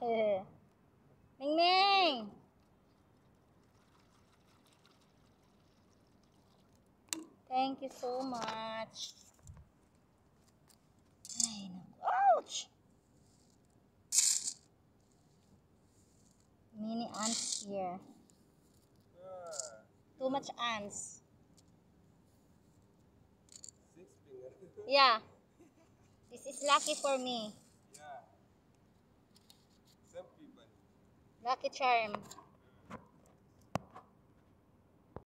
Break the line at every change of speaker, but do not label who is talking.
Ming Ming! Thank you so much. Ay, naku. Ouch! Mini ants here. Too much ants.
6 finger.
Yeah. This is lucky for me.
Yeah. Some people.
Lucky charm.